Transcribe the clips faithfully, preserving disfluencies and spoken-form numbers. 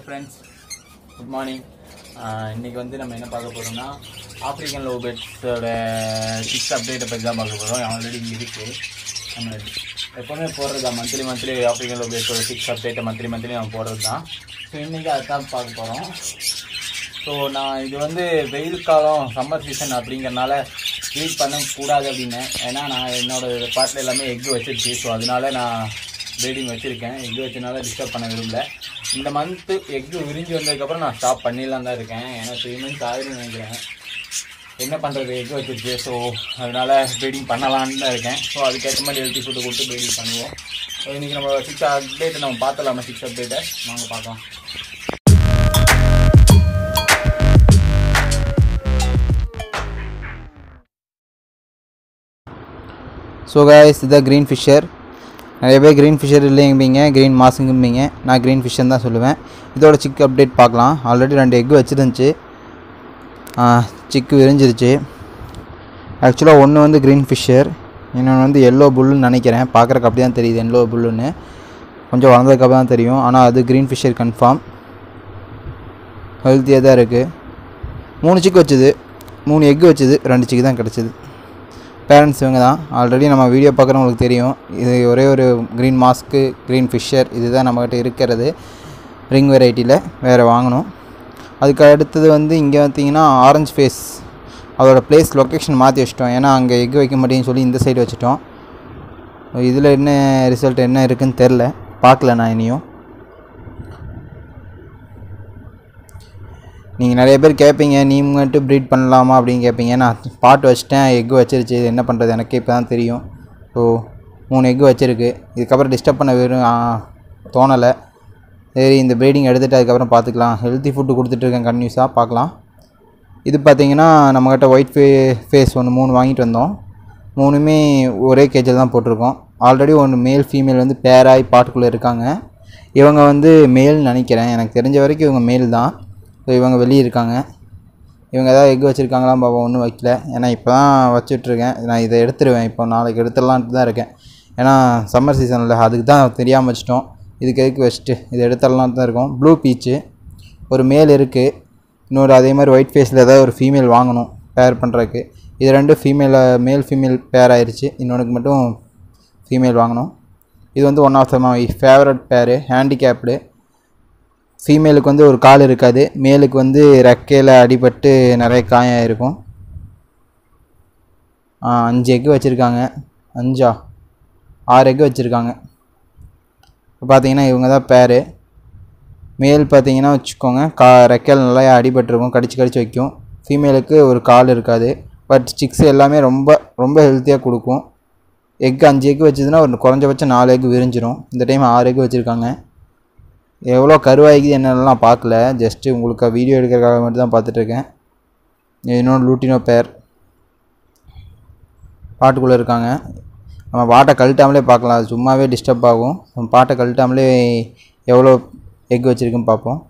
friends, good morning. இன்னைக்கு வந்து நம்ம என்ன பார்க்க போறோம்னா ஆப்பிரிக்கன் லவ் பேர்ட்ஸோட சிக்ஸ் அப்டேட்டை பற்றி தான் பார்க்க போகிறோம். ஆல்ரெடி இங்கே இருக்குது. நம்ம எப்போவுமே போடுறது தான், மந்த்லி மந்த்லி ஆப்பிரிக்கன் லவ் பேர்ட்ஸோட சிக்ஸ் அப்டேட்டை மந்த்லி மந்த்லி நம்ம போடுறது தான். ஸோ இன்றைக்கி அதுதான் பார்க்க போகிறோம். ஸோ நான் இது வந்து வெயில் காலம், சம்மர் சீசன் அப்படிங்கிறனால ட்ரீட் பண்ணக்கூடாது அப்படின்னு, ஏன்னா நான் என்னோடய பாட்டில் எல்லாமே எக்கு வச்சிருச்சு. ஸோ அதனால நான் ப்ரீடிங் வச்சுருக்கேன். எக்கு வச்சனால டிஸ்டர்ப் பண்ண விரும்பல. இந்த மந்த்து எக்கு விரிஞ்சு வந்ததுக்கப்புறம் நான் ஸ்டாப் பண்ணிடலாம் தான் இருக்கேன். ஏன்னா த்ரீ மந்த்ஸ் ஆயிரம் நினைக்கிறேன். என்ன பண்ணுறது, எக்கு வச்சிருச்சு. ஸோ அதனால் ப்ரீடிங் பண்ணலான்னு தான் இருக்கேன். ஸோ அதுக்கேற்ற மாதிரி ஹெல்த்தி ஃபுட்டு கொடுத்து ப்ரீடிங் பண்ணுவோம். ஸோ இன்றைக்கி நம்ம சிக்ஸ் அப்டேட்டை நம்ம பார்த்துலாமா? சிக்ஸ் அப்டேட்டை நாங்கள் பார்க்கலாம். ஸோ கைஸ், இதுதான் க்ரீன் ஃபிஷ்ஷர். நிறைய பேர் க்ரீன் ஃபிஷ்ஷர் இல்லைங்கும்பீங்க, க்ரீன் மாஸுங்கும்பீங்க. நான் க்ரீன் ஃபிஷ்ஷர் தான் சொல்லுவேன். இதோட சிக்கு அப்டேட் பார்க்கலாம். ஆல்ரெடி ரெண்டு எக்கு வச்சுருந்துச்சு, சிக்கு விரிஞ்சிருச்சு. ஆக்சுவலாக ஒன்று வந்து க்ரீன் ஃபிஷ்ஷர், இன்னொன்று வந்து எல்லோ புல்லுன்னு நினைக்கிறேன். பார்க்குறக்கு அப்படி தான் தெரியுது, எல்லோ புல்லுன்னு. கொஞ்சம் வளர்ந்ததுக்கப்புறம் தான் தெரியும். ஆனால் அது க்ரீன் ஃபிஷ்ஷர் கன்ஃபார்ம். ஹெல்த்தியாக தான் இருக்குது. மூணு சிக்கு வச்சுது, மூணு எக்கு வச்சுது, ரெண்டு சிக்கு தான் கிடச்சிது. பேரண்ட்ஸ் இவங்க தான். ஆல்ரெடி நம்ம வீடியோ பார்க்குறவங்களுக்கு தெரியும். இது ஒரே ஒரு க்ரீன் மாஸ்க்கு, க்ரீன் ஃபிஷ்ஷர் இதுதான் நம்மக்கிட்ட இருக்கிறது ரிங் வெரைட்டியில். வேறு வாங்கணும். அதுக்கு அடுத்தது வந்து இங்கே பார்த்திங்கன்னா ஆரஞ்சு ஃபேஸ். அதோடய ப்ளேஸ் லொக்கேஷன் மாற்றி வச்சிட்டோம். ஏன்னா அங்கே எக் வைக்க மாட்டேன்னு சொல்லி இந்த சைடு வச்சுட்டோம். இதில் என்ன ரிசல்ட் என்ன இருக்குதுன்னு தெரில, பார்க்கல நான் இனியும். நீங்கள் நிறைய பேர் கேட்பீங்க, நீ மட்டும் ப்ரீட் பண்ணலாமா அப்படின்னு கேட்பீங்க. நான் பாட்டு வச்சுட்டேன், எக்கு வச்சிருச்சு. இது என்ன பண்ணுறது எனக்கே இப்போ தான் தெரியும். ஸோ மூணு எக்கு வச்சுருக்கு. இதுக்கப்புறம் டிஸ்டர்ப் பண்ண வெறும் தோணலை. சரி, இந்த ப்ரீடிங் எடுத்துகிட்டு அதுக்கப்புறம் பார்த்துக்கலாம். ஹெல்த்தி ஃபுட்டு கொடுத்துட்ருக்கேன் கன்டினியூஸாக. பார்க்கலாம். இது பார்த்திங்கன்னா நம்மக்கிட்ட ஒயிட் ஃபே ஃபேஸ் ஒன்று மூணு வாங்கிட்டு வந்தோம். மூணுமே ஒரே கேஜில் தான் போட்டிருக்கோம். ஆல்ரெடி ஒன்று மேல் ஃபீமேல் வந்து பேராய் பாட்டுக்குள்ளே இருக்காங்க. இவங்க வந்து மேல்னு நினைக்கிறேன். எனக்கு தெரிஞ்ச வரைக்கும் இவங்க மேல் தான். ஸோ இவங்க வெளியே இருக்காங்க. இவங்க எதாவது எக் வச்சுருக்காங்களாம் பாப்பா, ஒன்றும் வைக்கல. ஏன்னா இப்போ தான் வச்சுட்ருக்கேன். நான் இதை எடுத்துருவேன். இப்போ நாளைக்கு எடுத்துடலான்ட்டு தான் இருக்கேன். ஏன்னா சம்மர் சீசனில் அதுக்கு தான் தெரியாமல் வச்சிட்டோம். இதுக்கு எதுக்கு வச்சுட்டு இதை எடுத்துடலான்ட்டு தான் இருக்கோம். ப்ளூ பீச்சு ஒரு மேல் இருக்குது. இன்னொரு அதே மாதிரி ஒயிட் ஃபேஸில் ஏதாவது ஒரு ஃபீமேல் வாங்கணும் பேர் பண்ணுறதுக்கு. இது ரெண்டும் ஃபீமேலை மேல் ஃபீமேல் பேர் ஆயிடுச்சு. இன்னொன்றுக்கு மட்டும் ஃபீமேல் வாங்கணும். இது வந்து one of the my favourite pair. Handicapped. ஃபீமேலுக்கு வந்து ஒரு கால் இருக்காது, மேலுக்கு வந்து ரெக்கையில் அடிபட்டு நிறைய காயம் இருக்கும். அஞ்சு எக்கு வச்சுருக்காங்க. அஞ்சா ஆறு எக்கு வச்சுருக்காங்க. இப்போ பார்த்தீங்கன்னா இவங்க தான் பேரு. மேல் பார்த்தீங்கன்னா வச்சுக்கோங்க, கா ரெக்கையில் நல்லா அடிபட்டுருக்கும், கடிச்சு கடிச்சு வைக்கும். ஃபீமேலுக்கு ஒரு கால் இருக்காது. பட் சிக்ஸ் எல்லாமே ரொம்ப ரொம்ப ஹெல்த்தியாக கொடுக்கும். எக்கு அஞ்சு எக்கு வச்சதுன்னா ஒரு குறைஞ்சபட்சம் நாலு எக்கு விரிஞ்சிடும். இந்த டைம் ஆறு எக்கு வச்சுருக்காங்க. எவ்வளோ கருவாய்க்குது என்னென்னலாம் பார்க்கல, ஜஸ்ட்டு உங்களுக்கு வீடியோ எடுக்கிறதுக்காக மட்டும் தான் பார்த்துட்ருக்கேன். இன்னொன்று லூட்டினோ பேர் பாட்டுக்குள்ளே இருக்காங்க. நம்ம பாட்டை கழட்டாமலே பார்க்கலாம், அது சும்மாவே டிஸ்டர்ப் ஆகும். நம்ம பாட்டை கழட்டாமலே எவ்வளோ எக் வச்சுருக்குன்னு பார்ப்போம்.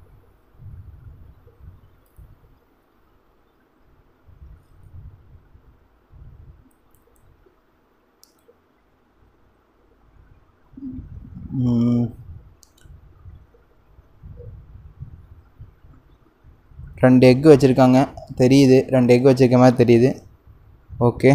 ரெண்டு எக்கு வச்சுருக்காங்க தெரியுது. ரெண்டு எக்கு வச்சுருக்க மாதிரி தெரியுது. ஓகே,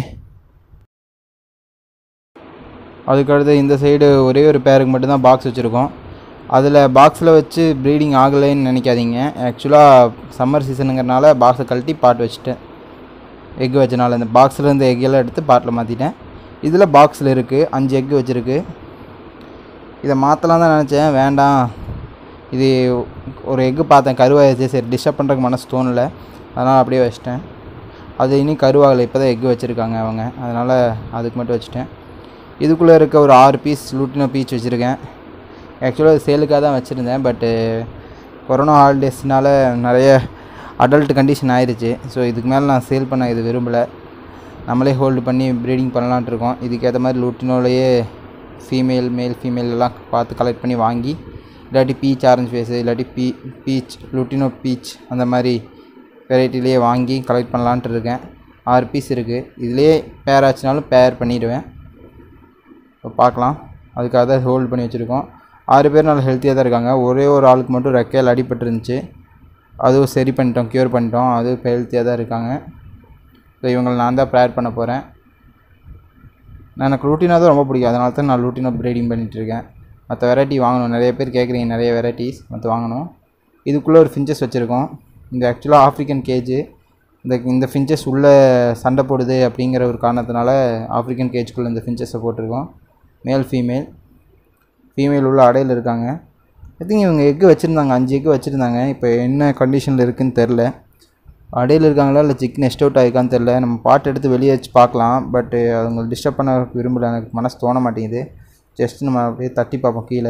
அதுக்கடுத்து இந்த சைடு ஒரே ஒரு பேருக்கு மட்டும்தான் பாக்ஸ் வச்சுருக்கோம். அதில் பாக்ஸில் வச்சு ப்ரீடிங் ஆகலைன்னு நினைக்காதீங்க. ஆக்சுவலாக சம்மர் சீசனுங்கிறனால பாக்ஸை கழட்டி பாட் வச்சுட்டேன். எக்கு வச்சனால இந்த பாக்ஸில் இருந்த எக்கெல்லாம் எடுத்து பாட்டில் மாற்றிட்டேன். இதில் பாக்ஸில் இருக்குது, அஞ்சு எக்கு வச்சுருக்கு. இதை மாற்றலாம் தான் நினச்சேன், வேண்டாம். இது ஒரு எக்கு பார்த்தேன் கருவாயிடுச்சு. சரி, டிஸ்டர்ப் பண்ணுறதுக்கு மனசு தோணலை, அதனால் அப்படியே வச்சிட்டேன். அது இன்னும் கருவாகலை, இப்போ தான் எக்கு வச்சுருக்காங்க அவங்க, அதனால் அதுக்கு மட்டும் வச்சுட்டேன். இதுக்குள்ளே இருக்க ஒரு ஆறு பீஸ் லூட்டினோ பீச் வச்சுருக்கேன். ஆக்சுவலாக சேலுக்காக தான் வச்சுருந்தேன். பட்டு கொரோனா ஹாலிடேஸ்னால் நிறைய அடல்ட் கண்டிஷன் ஆயிடுச்சு. ஸோ இதுக்கு மேலே நான் சேல் பண்ண இது விரும்பலை. நம்மளே ஹோல்டு பண்ணி ப்ரீடிங் பண்ணலான்ட்டு இருக்கோம். இதுக்கேற்ற மாதிரி லூட்டினோலையே ஃபீமேல் மேல் ஃபீமேல் எல்லாம் பார்த்து கலெக்ட் பண்ணி வாங்கி, இல்லாட்டி பீச் ஆரஞ்சு ஃபேஸு, இல்லாட்டி பீ பீச் லூட்டினோ பீச் அந்த மாதிரி வெரைட்டிலேயே வாங்கி கலெக்ட் பண்ணலான்ட்டு இருக்கேன். ஆறு பீஸ் இருக்குது. இதிலே பேர் ஆச்சுனாலும் பேர் பண்ணிவிடுவேன். இப்போ பார்க்கலாம். அதுக்காக தான் ஹோல்ட் பண்ணி வச்சுருக்கோம். ஆறு பேர் நல்லா ஹெல்த்தியாக தான் இருக்காங்க. ஒரே ஒரு ஆளுக்கு மட்டும் ரெக்கையில் அடிபட்டுருந்துச்சு, அதுவும் சரி பண்ணிட்டோம், க்யூர் பண்ணிட்டோம். அதுவும் இப்போ ஹெல்த்தியாக தான் இருக்காங்க. ஸோ இவங்களை நான் தான் ப்ரேயர் பண்ண போகிறேன். நான் எனக்கு லூட்டினா தான் ரொம்ப பிடிக்கும், அதனால தான் நான் லூட்டினா ப்ரீடிங் பண்ணிகிட்ருக்கேன். மற்ற வெரைட்டி வாங்கணும், நிறைய பேர் கேட்குறீங்க, நிறைய வெரைட்டிஸ் மற்ற வாங்கணும். இதுக்குள்ளே ஒரு ஃபின்ச்சஸ் வச்சுருக்கோம். இந்த ஆக்சுவலாக ஆஃப்ரிக்கன் கேஜு. இந்த இந்த ஃபின்ச்சஸ் உள்ளே சண்டை போடுது அப்படிங்கிற ஒரு காரணத்தினால ஆஃப்ரிக்கன் கேஜுக்குள்ளே இந்த ஃபின்ச்சஸை போட்டிருக்கோம். மேல் ஃபீமேல் ஃபீமேல் உள்ள அடையில் இருக்காங்க. ஐ திங்க் இவங்க எக்கு வச்சுருந்தாங்க, அஞ்சு எக்கு வச்சுருந்தாங்க. இப்போ என்ன கண்டிஷனில் இருக்குதுன்னு தெரில. அடையில் இருக்காங்களா இல்லை சிக் நெஸ்ட் அவுட் ஆகிருக்கான்னு தெரில. நம்ம பாட்டு எடுத்து வெளியே வச்சு பார்க்கலாம். பட்டு அவங்க டிஸ்டர்ப் பண்ண விரும்பலை, எனக்கு மனசு தோண மாட்டேங்குது. ஜஸ்ட் நம்ம அப்படியே தட்டி பார்ப்போம் கீழே,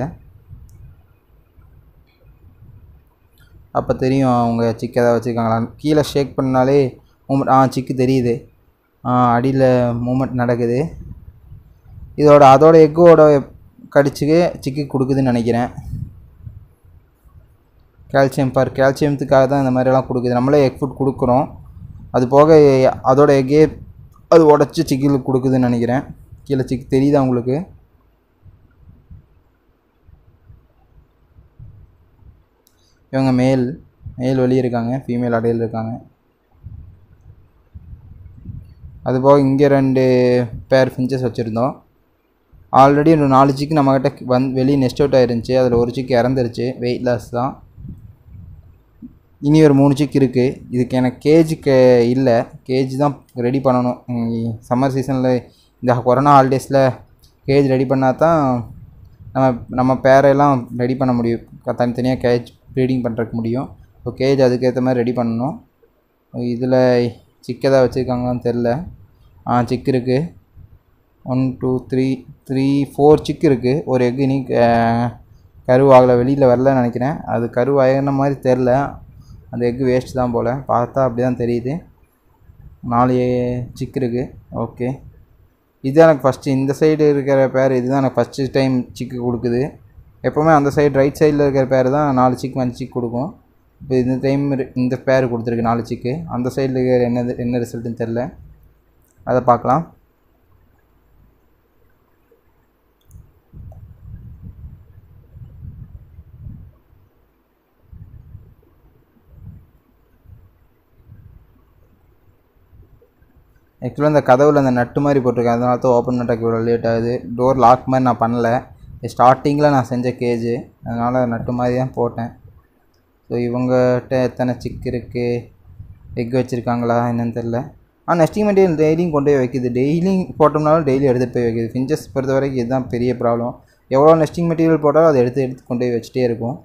அப்போ தெரியும் அவங்க சிக் எதாவது வச்சுருக்காங்களா. கீழே ஷேக் பண்ணாலே மூமெண்ட், ஆ சிக்கு தெரியுது, அடியில் மூமெண்ட் நடக்குது. இதோட அதோட எக்கோட கடிச்சுக்கு சிக்கு கொடுக்குதுன்னு நினைக்கிறேன். கால்சியம் பார், கால்சியத்துக்காக தான் இந்த மாதிரிலாம் கொடுக்குது. நம்மளே எக் ஃபுட் கொடுக்குறோம், அது போக அதோட எக்கே அது உடச்சி சிக்கில் கொடுக்குதுன்னு நினைக்கிறேன். கீழே சிக்கு தெரியுதா உங்களுக்கு? இவங்க மேல் மேல் வெளியே இருக்காங்க, ஃபீமேல் அடையில் இருக்காங்க. அதுபோக இங்கே ரெண்டு பேர் ஃபின்ச்சஸ் வச்சுருந்தோம். ஆல்ரெடி ஒரு நாலு சிக்கு நம்மக்கிட்ட வந் வெளியே நெஸ்ட் அவுட் ஆயிருந்துச்சு. அதில் ஒரு சிக்கு இறந்துருச்சு, வெயிட் லாஸ் தான். இனி ஒரு மூணு சிக்கு இருக்குது. இதுக்கு எனக்கு கேஜுக்கு இல்லை, கேஜ் தான் ரெடி பண்ணணும். சம்மர் சீசனில் இந்த கொரோனா ஹாலிடேஸில் கேஜ் ரெடி பண்ணால் தான் நம்ம நம்ம பேரையெல்லாம் ரெடி பண்ண முடியும், தனித்தனியாக கேஜ் ப்ரீடிங் பண்ணுறதுக்கு முடியும். ஸோ கேஜ் அதுக்கேற்ற மாதிரி ரெடி பண்ணணும். இதில் சிக்கை தான் வச்சுருக்காங்கன்னு தெரில. ஆ சிக்கு இருக்குது, one two three three four chick இருக்குது. ஒரு எக் இனி கருவாகலை, வெளியில் வரலன்னு நினைக்கிறேன். அது கருவாகின மாதிரி தெரில, அந்த எக்கு வேஸ்ட் தான் போல், பார்த்தா அப்படி தான் தெரியுது. நாலு சிக்கு இருக்குது. ஓகே, இதுதான் எனக்கு ஃபஸ்ட்டு, இந்த சைடு இருக்கிற பேர் இதுதான் எனக்கு ஃபஸ்ட்டு டைம் சிக்கு கொடுக்குது. எப்போவுமே அந்த சைடு ரைட் சைடில் இருக்கிற பேர் தான் நாலு சிக்கு அஞ்சு சிக்கு கொடுக்கும். இப்போ இந்த டைம் இந்த பேர் கொடுத்துருக்கு நாலு சிக்கு. அந்த சைடில் இருக்கிற என்னது என்ன ரிசல்ட்டுன்னு தெரில, அதை பார்க்கலாம். ஆக்சுவலாக இந்த கதவில் அந்த நட்டு மாதிரி போட்டிருக்கேன், அதனால தான் ஓப்பன் பண்ணுறதுக்கு இவ்வளோ லேட் ஆகுது. டோர் லாக் மாதிரி நான் பண்ணலை, ஸ்டார்டிங்கில் நான் செஞ்ச கேஜு, அதனால் நட்டு மாதிரி தான் போட்டேன். ஸோ இவங்ககிட்ட எத்தனை சிக்கு இருக்குது, எக் வச்சுருக்காங்களா என்னன்னு தெரில. ஆனால் நெஸ்டிங் மெட்டீரியல் டெய்லியும் கொண்டு போய் வைக்கிது, டெய்லியும் போட்டோம்னாலும் டெய்லி எடுத்துகிட்டு போய் வைக்கிது. ஃபின்ச்சஸ் பொறுத்த வரைக்கும் இதுதான் பெரிய ப்ராப்ளம். எவ்வளோ நெஸ்டிங் மெட்டீரியல் போட்டாலும் அதை எடுத்து எடுத்து கொண்டு போய் வச்சுட்டே இருக்கும்.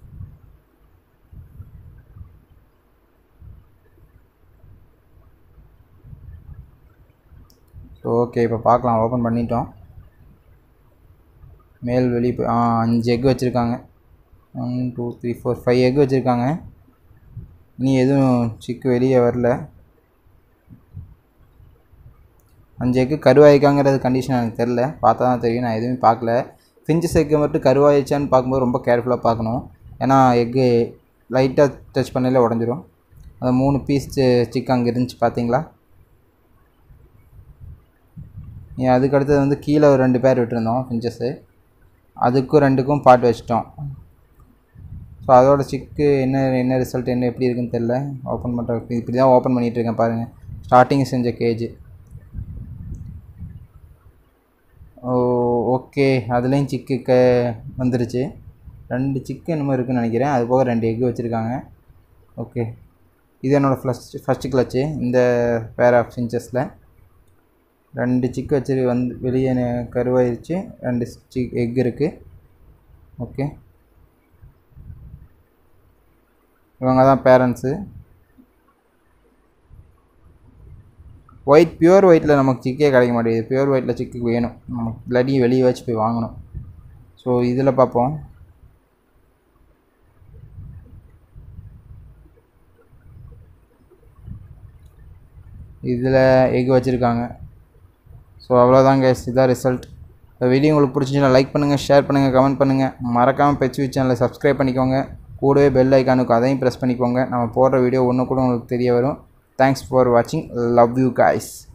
ஸோ ஓகே, இப்போ பார்க்கலாம். ஓப்பன் பண்ணிட்டோம். மேல் வெளியே போய் ஆ அஞ்சு எக் வச்சுருக்காங்க. One two three four five egg வச்சுருக்காங்க. இனி எதுவும் சிக்கு வெளியே வரல. அஞ்சு எக்கு கருவாயிருக்காங்கிறது கண்டிஷன் எனக்கு தெரில, பார்த்தா தான் தெரியும், நான் எதுவுமே பார்க்கல. ஃபின்ச்சஸ் எக்கு மட்டும் கருவாயிடுச்சான்னு பார்க்கும்போது ரொம்ப கேர்ஃபுல்லாக பார்க்கணும், ஏன்னா எக்கு லைட்டாக டச் பண்ணல உடஞ்சிரும். அந்த மூணு பீஸ் சிக்கு அங்கே இருந்துச்சு பார்த்தீங்களா. அதுக்கு அடுத்தது வந்து கீழே ஒரு ரெண்டு பேர் விட்டுருந்தோம் ஃபின்ச்சஸ்ஸு, அதுக்கும் ரெண்டுக்கும் பாட்டு வச்சிட்டோம். ஸோ அதோட சிக்கு என்ன என்ன ரிசல்ட் என்ன எப்படி இருக்குன்னு தெரில. ஓப்பன் பண்ணுற இப்படி தான் ஓப்பன் பண்ணிகிட்ருக்கேன் பாருங்கள், ஸ்டார்டிங் செஞ்ச கேஜு. ஓ ஓகே, அதுலேயும் சிக்கு க வந்துருச்சு. ரெண்டு சிக்கு என்னமோ இருக்குதுன்னு நினைக்கிறேன். அது போக ரெண்டு எக்கு வச்சுருக்காங்க. ஓகே, இது என்னோடய ஃபஸ்ட் ஃபஸ்ட்டு கிளச்சு. இந்த பேர் ஆஃப் ஃபின்ச்சஸில் ரெண்டு சிக்கு வச்சு வந்து வெளியே கருவாயிருச்சு, ரெண்டு சிக் எக் இருக்குது. ஓகே, இவங்க தான் பேரண்ட்ஸு. ஒயிட் பியூர் ஒயிட்டில் நமக்கு சிக்கே கிடைக்க மாட்டேங்குது. பியூர் ஒயிட்டில் சிக்கு வேணும், நமக்கு இல்லாட்டி வெளியே வச்சு போய் வாங்கணும். ஸோ இதில் பார்ப்போம். இதில் எக் வச்சுருக்காங்க. ஸோ அவ்வளோதாங்க, இதுதான் ரிசல்ட். இந்த வீடியோ உங்களுக்கு பிடிச்சிச்சுன்னா லைக் பண்ணுங்கள், ஷேர் பண்ணுங்கள், கமெண்ட் பண்ணுங்கள். மறக்காமல் பெட்ஸ் வித் சேனலை சப்ஸ்கிரைப் பண்ணிக்கோங்க. கூடவே பெல் ஐக்கானுக்கு அதையும் ப்ரெஸ் பண்ணிக்கோங்க. நம்ம போடுற வீடியோ ஒன்று கூட உங்களுக்கு தெரிய வரும். தேங்க்ஸ் ஃபார் வாட்சிங். Love you guys.